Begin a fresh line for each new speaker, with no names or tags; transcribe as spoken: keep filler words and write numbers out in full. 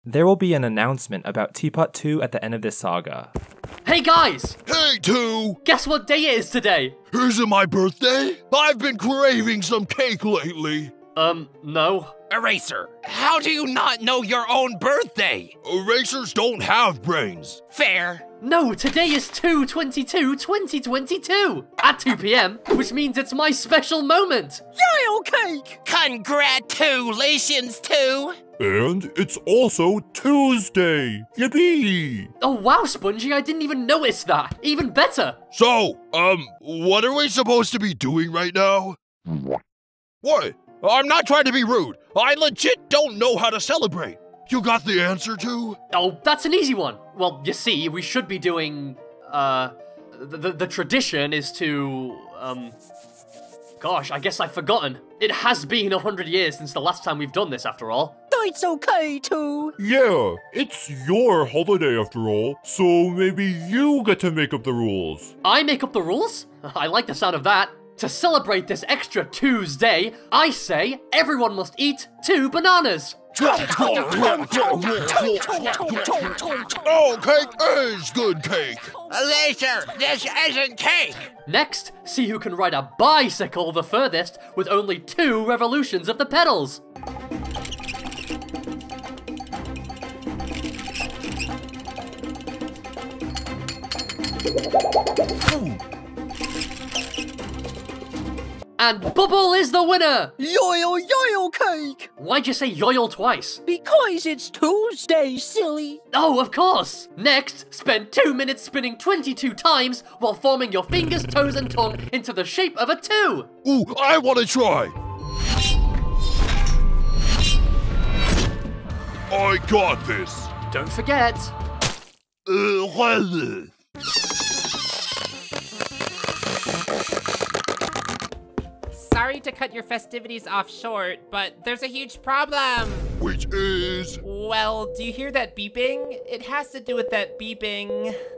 There will be an announcement about Teapot two at the end of this saga.
Hey guys!
Hey two!
Guess what day it is today?
Isn't my birthday? I've been craving some cake lately.
Um, no.
Eraser, how do you not know your own birthday?
Erasers don't have brains.
Fair.
No, today is two twenty-two twenty twenty-two at two p m, which means it's my special moment.
Yale cake! Congratulations, two!
And it's also Tuesday! Yippee!
Oh wow, Spongy, I didn't even notice that. Even better.
So, um, what are we supposed to be doing right now? What? I'm not trying to be rude. I legit don't know how to celebrate. You got the answer to?
Oh, that's an easy one. Well, you see, we should be doing, uh, the, the, the tradition is to, um, gosh, I guess I've forgotten. It has been a hundred years since the last time we've done this, after all.
It's okay, too.
Yeah, it's your holiday after all, so maybe you get to make up the rules.
I make up the rules? I like the sound of that. To celebrate this extra Tuesday, I say everyone must eat two bananas.
Oh, cake is good cake.
Eraser, this isn't cake.
Next, see who can ride a bicycle the furthest with only two revolutions of the pedals. And Bubble is the winner!
Yoil yoil cake!
Why'd you say yoil twice?
Because it's Tuesday, silly.
Oh, of course! Next, spend two minutes spinning twenty-two times while forming your fingers, toes, and tongue into the shape of a two!
Ooh, I want to try! I got this!
Don't forget...
Uh,
Sorry to cut your festivities off short, but there's a huge problem.
Which is?
Well, do you hear that beeping? It has to do with that beeping.